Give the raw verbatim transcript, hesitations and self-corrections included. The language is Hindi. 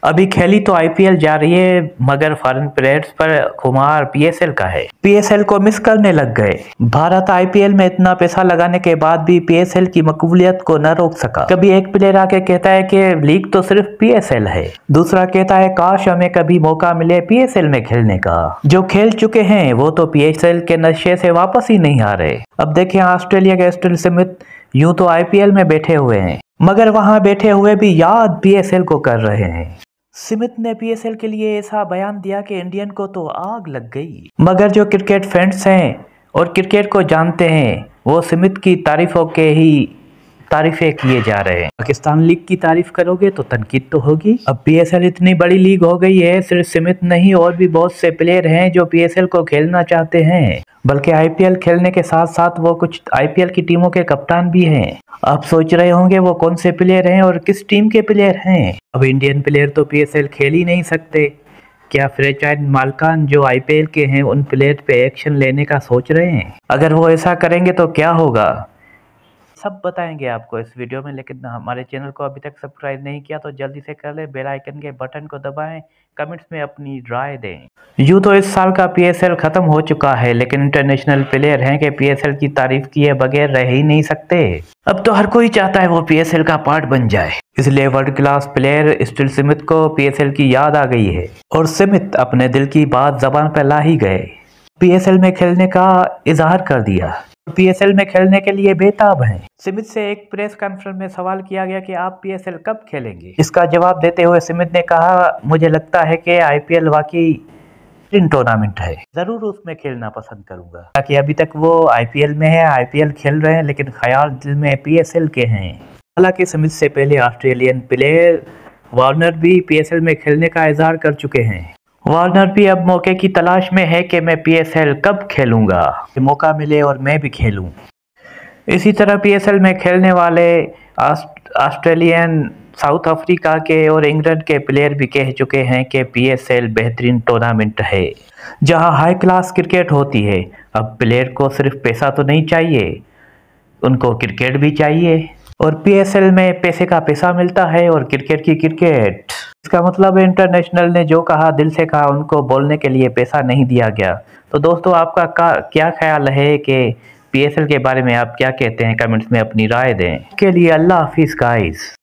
अभी खेली तो आईपीएल जा रही है, मगर फॉरेन प्लेयर्स पर खुमार पीएसएल का है। पीएसएल को मिस करने लग गए। भारत आईपीएल में इतना पैसा लगाने के बाद भी पीएसएल की मकबूलियत को न रोक सका। कभी एक प्लेयर आके कहता है कि लीग तो सिर्फ पीएसएल है, दूसरा कहता है काश हमें कभी मौका मिले पीएसएल में खेलने का। जो खेल चुके हैं वो तो पीएसएल के नशे से वापस ही नहीं आ रहे। अब देखें ऑस्ट्रेलिया के स्टीव स्मिथ यूं तो आईपीएल में बैठे हुए हैं, मगर वहां बैठे हुए भी याद पीएसएल को कर रहे हैं। स्मिथ ने पीएसएल के लिए ऐसा बयान दिया कि इंडियन को तो आग लग गई। मगर जो क्रिकेट फैंस हैं और क्रिकेट को जानते हैं वो स्मिथ की तारीफों के ही तारीफें किए जा रहे हैं। पाकिस्तान लीग की तारीफ करोगे तो तनकीद तो होगी। अब पीएसएल इतनी बड़ी लीग हो गई है, सिर्फ स्मिथ नहीं और भी बहुत से प्लेयर हैं जो पीएसएल को खेलना चाहते हैं, बल्कि आईपीएल खेलने के साथ साथ वो कुछ आईपीएल की टीमों के कप्तान भी हैं। आप सोच रहे होंगे वो कौन से प्लेयर हैं और किस टीम के प्लेयर हैं। अब इंडियन प्लेयर तो पीएसएल खेल ही नहीं सकते। क्या फ्रेंचाइज मालिकान जो आईपीएल के हैं उन प्लेयर पे एक्शन लेने का सोच रहे हैं? अगर वो ऐसा करेंगे तो क्या होगा, सब बताएंगे आपको इस वीडियो में। लेकिन हमारे चैनल को अभी तक सब्सक्राइब नहीं किया तो जल्दी से कर ले, बेल आइकन के बटन को दबाएं, कमेंट्स में अपनी राय दें। यूं तो इस साल का पीएसएल खत्म हो चुका है, लेकिन इंटरनेशनल प्लेयर हैं कि पीएसएल की तारीफ किए बगैर रह ही नहीं सकते। अब तो हर कोई चाहता है वो पीएसएल का पार्ट बन जाए, इसलिए world class player Steve Smith को पीएसएल की याद आ गई है और स्मिथ अपने दिल की बात जबान पर ला ही गए। पीएसएल में खेलने का इजहार कर दिया, पीएसएल में खेलने के लिए बेताब हैं। स्मिथ से एक प्रेस कॉन्फ्रेंस में सवाल किया गया कि आप पीएसएल कब खेलेंगे। इसका जवाब देते हुए स्मिथ ने कहा, मुझे लगता है कि आईपीएल वाकई टूर्नामेंट है, जरूर उसमें खेलना पसंद करूंगा। ताकि अभी तक वो आईपीएल में है, आईपीएल खेल रहे हैं, लेकिन ख्याल दिल में पीएसएल के हैं। हालांकि स्मिथ से पहले ऑस्ट्रेलियन प्लेयर वार्नर भी पीएसएल में खेलने का इजहार कर चुके हैं। वार्नर भी अब मौके की तलाश में है कि मैं पीएसएल कब खेलूंगा, मौका मिले और मैं भी खेलूं। इसी तरह पीएसएल में खेलने वाले ऑस्ट्रेलियन, साउथ अफ्रीका के और इंग्लैंड के प्लेयर भी कह चुके हैं कि पीएसएल बेहतरीन टूर्नामेंट है जहां हाई क्लास क्रिकेट होती है। अब प्लेयर को सिर्फ पैसा तो नहीं चाहिए, उनको क्रिकेट भी चाहिए, और पीएसएल में पैसे का पैसा मिलता है और क्रिकेट की क्रिकेट। इसका मतलब इंटरनेशनल ने जो कहा दिल से कहा, उनको बोलने के लिए पैसा नहीं दिया गया। तो दोस्तों आपका क्या ख्याल है कि पीएसएल के बारे में आप क्या कहते हैं, कमेंट्स में अपनी राय दें। के लिए अल्लाह हाफिज़ गाइस।